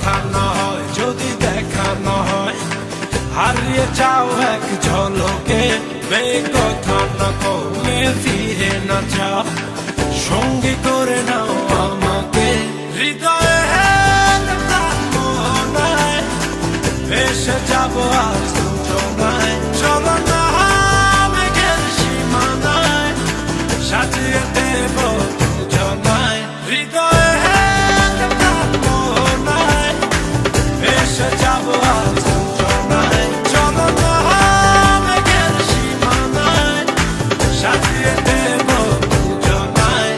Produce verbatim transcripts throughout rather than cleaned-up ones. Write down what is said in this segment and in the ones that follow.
কথা না হয়, যদি দেখা না হয়, হারিয়ে যাও এক ঝলকে। বেকথা না কমে ফিরে না যাও, সঙ্গী করে নাও আমাকে। হৃদয়ে ভেসে যাবো আজ দুজনায়, চলো না মেঘের সীমানায়, সাজিয়ে দেব দুজনায়। হৃদয়ে ভেসে যাবো আজ দুজনায়, চলো না মেঘের সীমানায়, সাজিয়ে দেব দুজনায়।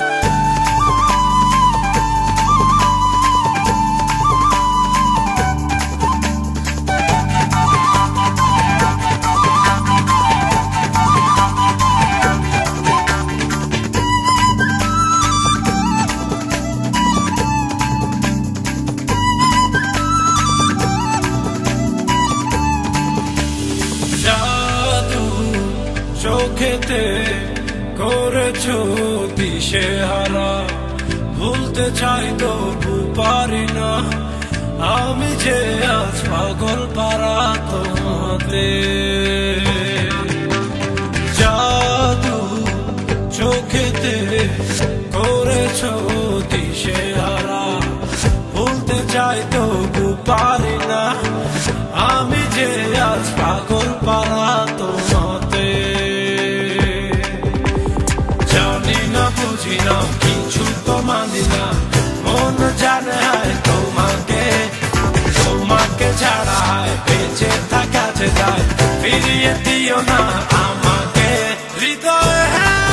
জাদু চোখেতে করেছো দিশেহারা, ভুলতে চাই তবু পারি না, আমি যে আজ পাগল পারা তোমাতে। জাদু চোখেতে করেছো দিশেহারা, ভুলতে চাই তবু পারি না, আমি যে আজ পাগল পারা তোমাতে। জানি না বুঝি না কিছু তো মানি না, মন জানে হয় তোমাকে, তোমাকে ছাড়া হয় বেঁচে থাকা যে যায়, ফিরিয়ে দিও না আমাকে। হৃদয়ে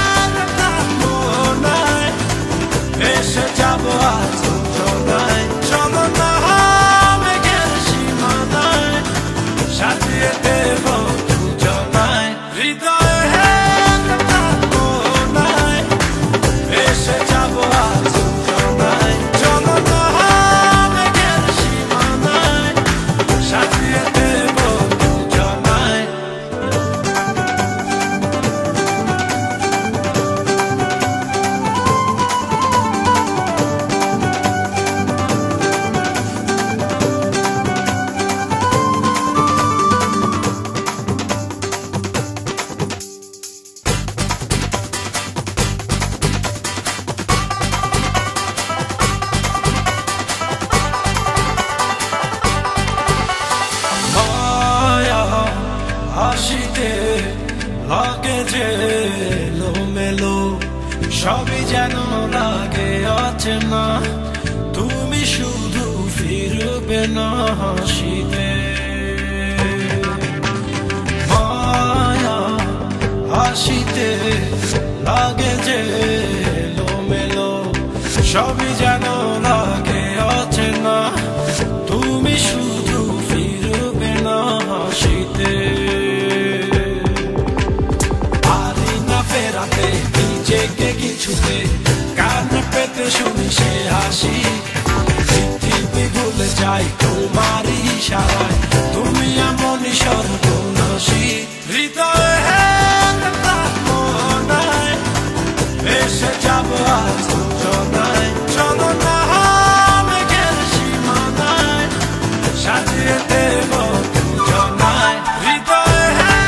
মনায় ভেসে যাবো আজ দুজনায়, চলো না মেঘের সীমানায়, সাজিয়ে দেব দুজনায়। হৃদয়ে মনায় ভেসে যাবো আজ দুজনায়, চলো না মেঘের সীমানায়, সাজিয়ে দেব দুজনায়। হাসিতে লাগে যে এলোমেলো, সবই যেন লাগে অচেনা, তুমি শুধু ফিরবে না হাসিতে। মায়া হাসিতে লাগে যে এলোমেলো, সবই যেন লাগে অচেনা, তুমি শুধু ফিরবে না হাসিতে। নিজেকে কিছুতে কান পেতে শুনি সে হাসি, পৃথিবী ভুলে যাই তোমারই ইশারায়, তুমি এমনই সর্বনাশী। হৃদয়ে মনায় ভেসে যাবো আজ দুজনায়, চলো না মেঘের সীমানায়, সাজিয়ে দেব দুজনায়। হৃদয়ে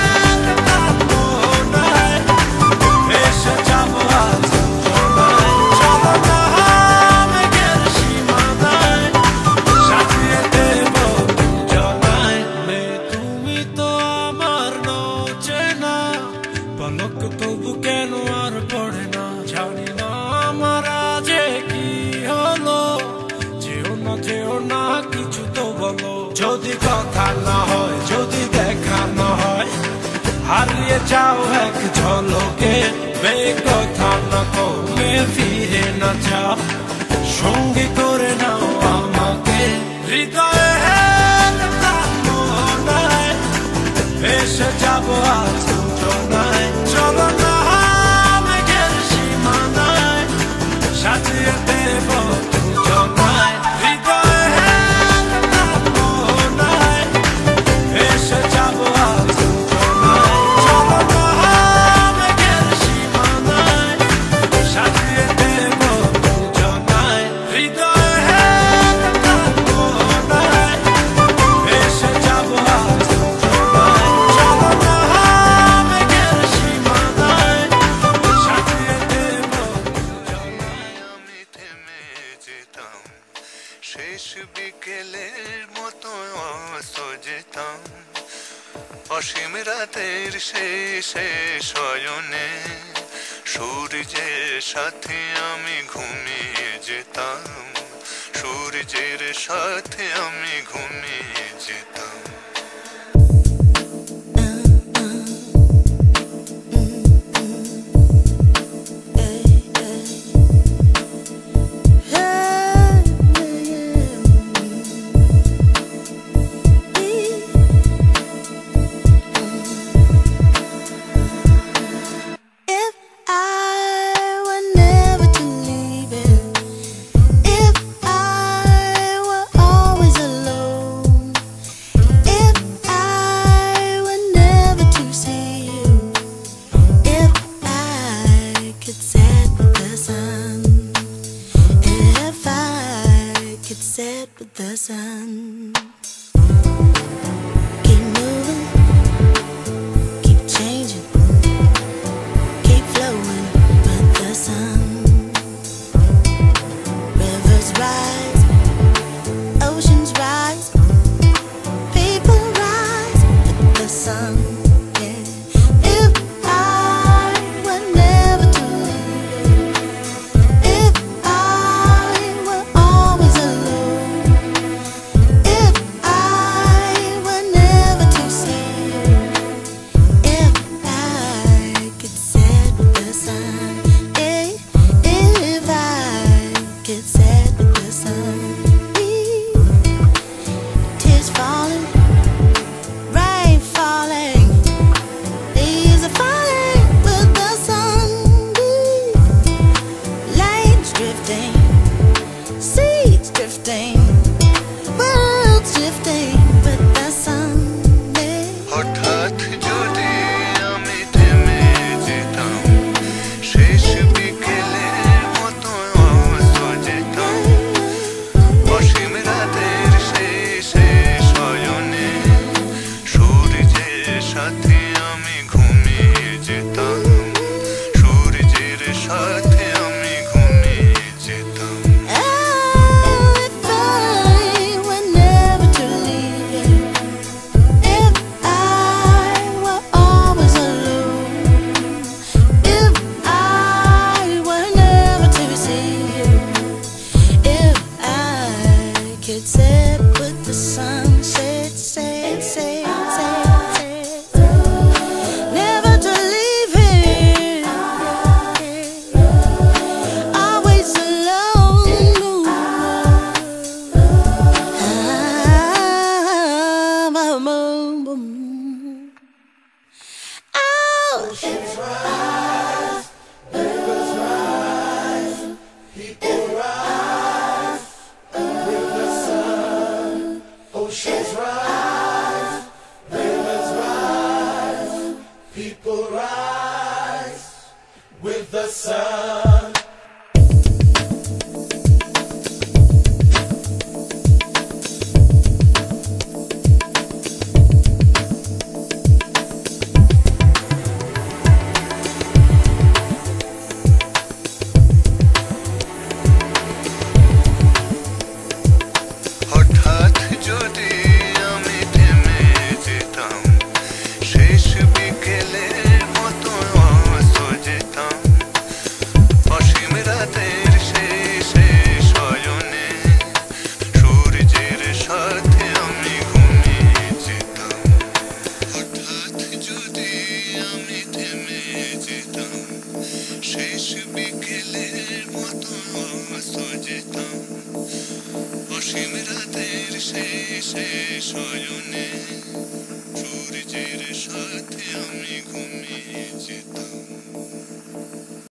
পলক তবু কেন আর পড়ে না, জানি না আমার যে কি হলো, যেও না যেও না কিছু তো বলো। যদি কথা না হয়, যদি দেখা না হয়, হারিয়ে যাও এক ঝলকে। বেকথা না কমে ফিরে না যাও, সঙ্গী করে নাও আমাকে। হৃদয়ে মনায় ভেসে যাবো আজ দুজনায়, চলো না মেঘের সীমানায়, সাজিয়ে দেব দুজনায়। হৃদয়ে মনায় ভেসে যাবো আজ দুজনায়, চলো না মেঘের অসীম রাতের শেষে শয়নে সূর্যের সাথে আমি ঘুমিয়ে যেতাম, সূর্যের সাথে আমি ঘুমিয়ে যেতাম। Set with the sun. Keep moving, keep changing, keep flowing with the sun. Rivers rise, oceans rise, people rise with the sun. Yeah. If I were never to leave, if I were always alone, if I were never to see you, if I could set with the sun, eh, if I could set with the sun. Tears falling, rain falling, leaves are falling with the sun. Lanes drifting, seas drifting, worlds drifting with the sun. হঠাৎ যদি আমি থেমে যেতাম, শেষ বিকেলের মতো অস্ত যেতাম, অসীম রাতের শেষে শয়নে সূর্যের সাথে আমি ঘুমিয়ে যেতাম, সূর্যের সাথে আমি ঘুমিয়ে যেতাম। Oh, if I were never to leave you, if I were always alone, if I were never to see you, if I could set with the sun, set, set, set, set, set, never to leave here, always alone. Ah, boom, boom, boom. Oh, Oceans rise, rivers rise, people rise with the sun. Oceans rise, rivers rise, people rise with the sun. হঠাৎ যদি আমি থেমে যেতাম, শেষ বিকেলের মতো অস্ত যেতাম, অসীম রাতের শেষে শয়নে সূর্যের সাথে আমি ঘুমিয়ে যেতাম। হঠাৎ যদি আমি থেমে যেতাম, শেষ বিকেলের মতো অস্ত যেতাম, অসীম রাতের শেষে শয়নে